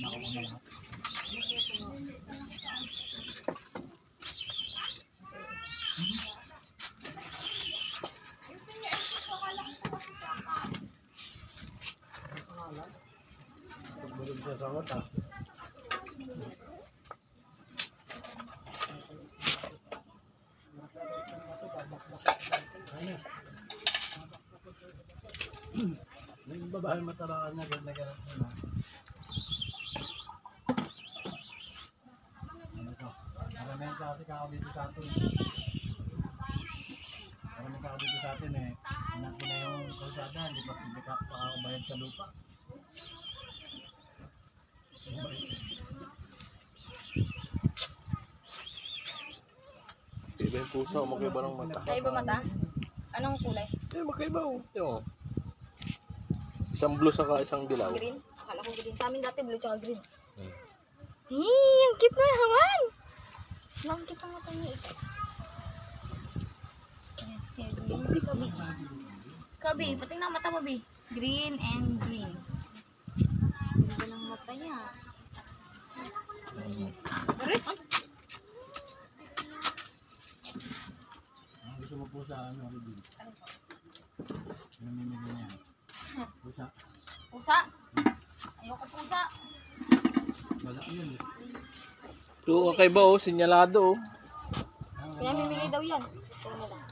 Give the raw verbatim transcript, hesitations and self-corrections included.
Yung babae matabakan na ganda ka lang na. Ano to? Maramihan kasi kako dito sa atin. Maramihan kako dito sa atin eh. Inaki na yung kalsada, hindi pa hindi ka pakakabayad sa lupa. Iba yung pusa, magkaiba ng mata. Kaiba mata? Anong kulay? Eh, magkaiba oh. Yung, isang blue saka isang dilaw. Green? Akala ko green. Sa amin dati blue tsaka green. Hmm. Hii, ang cute mo naman! Ang cute ang mata niya ito. Yes, kaya green. Kabi. Kabi, pati na mata mo, Bi. Green and green. Ganda ng mata niya. Aray! Ang gusto mo po sa ano, Ruby? Namimili niya. Pusa. Pusa? Ayoko pusa. Wala yun. So, kakaiba oh, sinyalado oh. Pinamimili daw yan. Ito na lang.